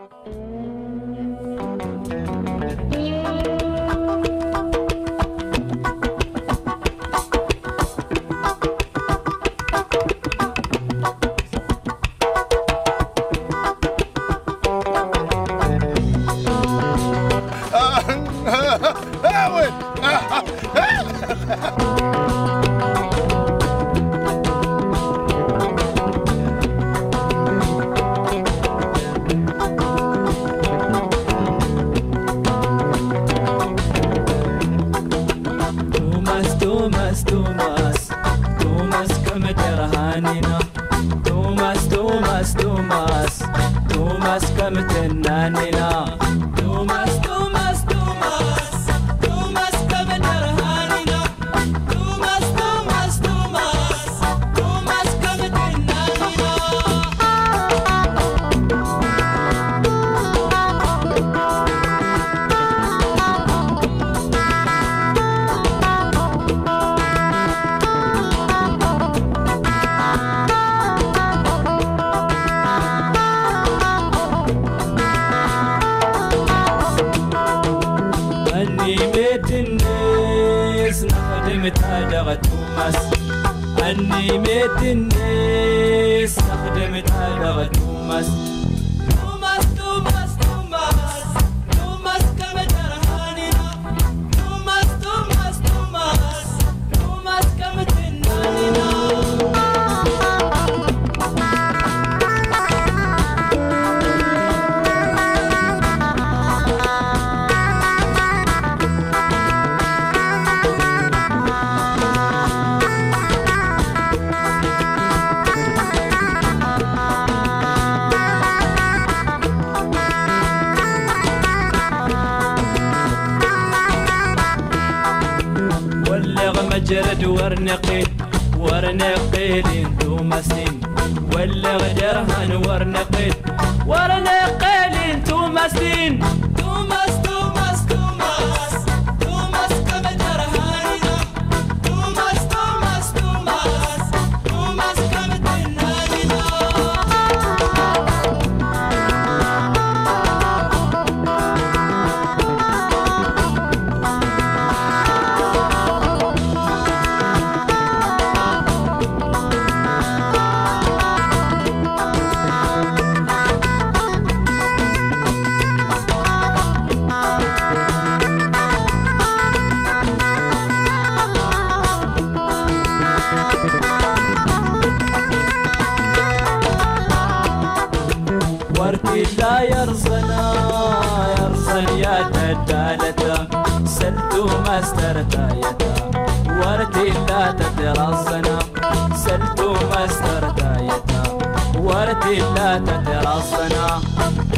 توماس كم ترهانينا توماس كم تنانينا توماس كم ترهانينا توماس كم تنانينا أني ميت الناس خدمت هذا توماس كم ترهانينا توماس كم تنانينا مجرد ورنقيل توماسين ولا غدرهن ورنقيل توماسين توماس كم ترهانينا توماس كم تنانينا ورتي لا يرزن يا تدالتا سلتو مسترتايتا ورتي لا تترزنا سلتو مسترتايتا ورتي لا تترزنا